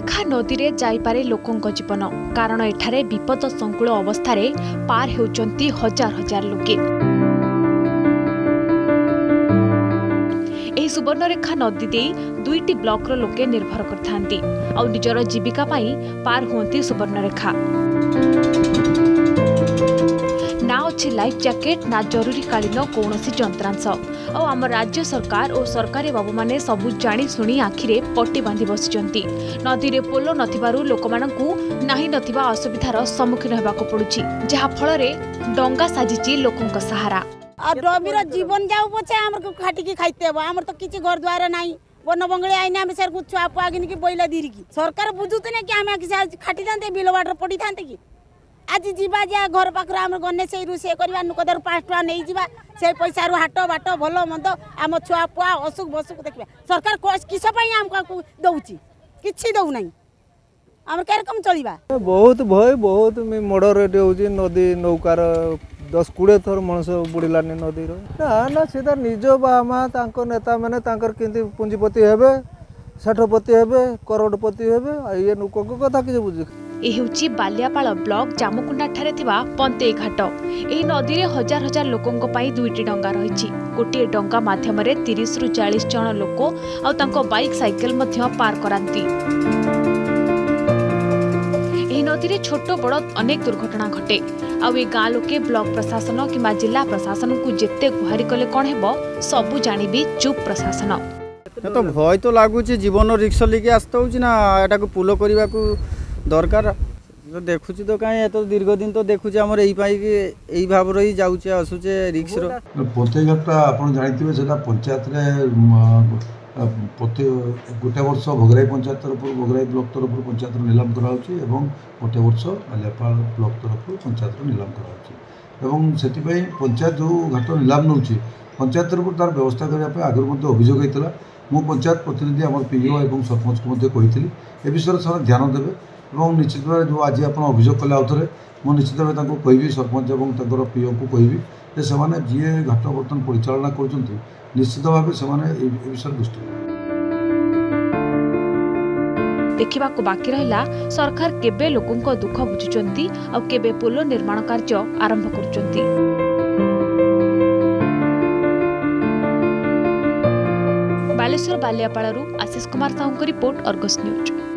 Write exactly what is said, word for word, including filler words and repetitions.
सुवर्णरेखा नदी रे जाइपारे लोकंक जीवन कारण एठारे विपद संकुल अवस्था पार होउचंती हजार हजार लोके। एही सुवर्णरेखा नदी दे दुईटी ब्लॉक रो लोके निर्भर करथांती आ निजर जीविका पाई पार होंती सुवर्णरेखा। ना अच्छी लाइफ जैकेट ना जरूरीकालीन कौनसी जंत्रांश और आम राज्य सरकार और सरकारी बाबू माने सबु जानी सुनी आखिरे पट्टी बांधी बसिचंती। नदी रे पोल नथिबारु लोकमानंकु नाही नथिबा असुविधार सम्मुखीन हेबाको पडुची, जहा फଳରେ डंगा साजिची लोकंक सहारा। आ डमीर जीवन जाऊ पछे हमर खाटी की खाइते हो, हमर तो किछि घर द्वार नाही। वन बंगले आइने हम सर कुछ छुआ पुआगिन की बोइला दीरी की सरकार बुझुते ने कि हम किसी खाटी थांते बिल वाटर पड़ी थांते की आज जीवा जा घर पाखर आम गने से रोषे करवा नुकदर पाँच टका नहीं जीवा से पैसा रू हाट बाट भल मंद आम छुआ पुआ असुख बसुख देखा सरकार किस आमको दौची किसी दौ ना आम कैरकम चलवा बहुत भय बहुत मर्डर रेट हो नदी नौकार दस कोड़े थर मनुष बुड़ानी नदी ना ना सी निज बा माँ नेता मैंने केमती पुंजीपति हे षाठपति हे करोड़पति हे ये लोक कथा किसी बुझे। यह बालियापाल ब्लॉक जामुकुंडा ठारे थिबा पंतेई घाट। एही नदी रे हजार हजार लोकंक पई दुईटी डंगा रहिछि। गोटे डंगा माध्यम रे तीस रु चालीस जन लोक आ तांको बाइक साइकेल मध्य पार करांती। एही नदी रे छोट बड़ अनेक दुर्घटना घटे आ ए गाँ लोके ब्लॉक प्रशासन किंबा जिला प्रशासन को जेते गुहारी कले कोन हेबो सबु जानिबी चुप प्रशासन। तो भय तो लगुच जीवन रिक्स लेके आसता हूँ ना एटा को पुल करने को दरकार तो देखुच तो कहीं तो दीर्घ दिन तो देखुचे आम यही भाव ही जाऊे आसूचे रिक्स पोते घाटा आप जानते से पंचायत गोटे वर्ष भोगराई पंचायत तरफ भोगराई ब्लॉक तरफ पंचायत नीलाम कराऊँगी और गोटे वर्ष बालियापाल ब्लॉक तरफ पंचायत नीलाम कराऊँगी से पंचायत जो घाट नीलाम नौ पंचायत तरफ तार व्यवस्था करने आगे अभियोग होता मु पंचायत प्रतिनिधि आम पीओ और सरपंच को कही ए विषय से ध्यान देवे और निश्चित भाव जो आज आप अभियोग कले आउ थे मुझे निश्चित भाव कहि सरपंच और पीओ को कहि से जी घाट बर्तमान परिचालना कर निश्चित भाव से विषय दृष्टि देखा बाकी रहा सरकार केबे लोकंक दुख बुझुचंती और केबे पोल निर्माण कार्य आरंभ करुचंती। बालेश्वर बालियापालरू Ashish Kumar Sahu report Argus news.